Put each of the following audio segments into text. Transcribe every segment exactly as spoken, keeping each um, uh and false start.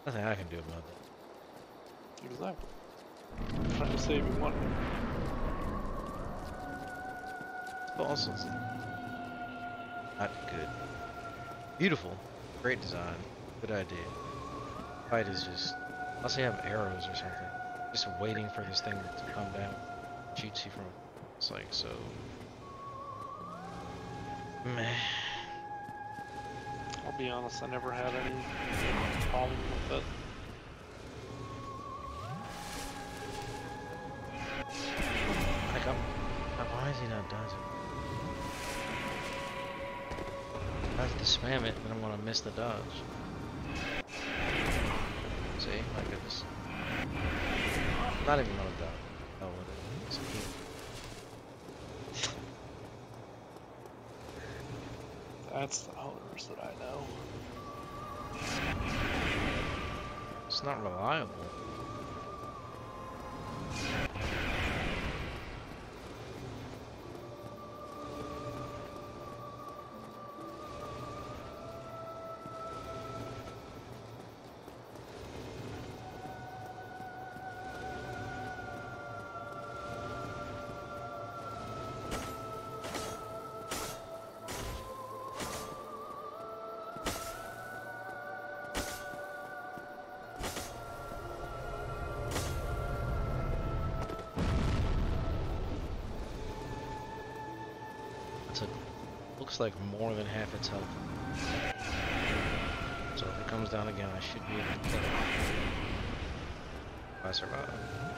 Nothing I can do about that. Exactly. I'm trying to save you money. Also, not good. Beautiful, great design, good idea. Fight is just, unless you have arrows or something, just waiting for this thing to come down, shoots you from. It's like so. Meh. I'll be honest, I never had any problem with it. Like I'm, why is he not dodging? I have to spam it, then I'm gonna miss the dodge. See, like I just, not even gonna dodge. Oh, what it is. That's the hunters that I know. It's not reliable. Looks like more than half its health. So if it comes down again, I should be able to kill it. If I survive.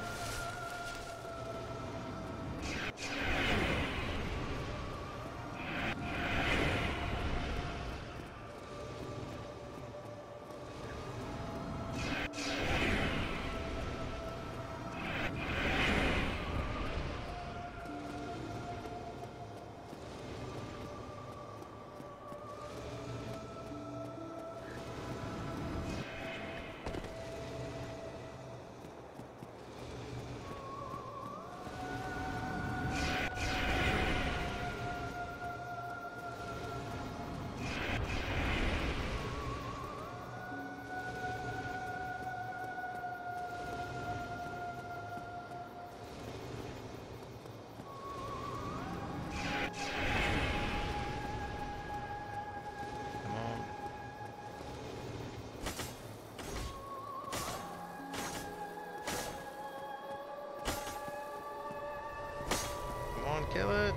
Kill it.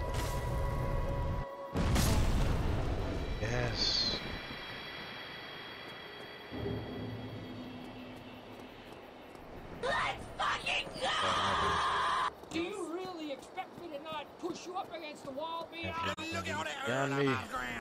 Yes. Let's fucking go! Do you really expect me to not push you up against the wall, B? Beyond me.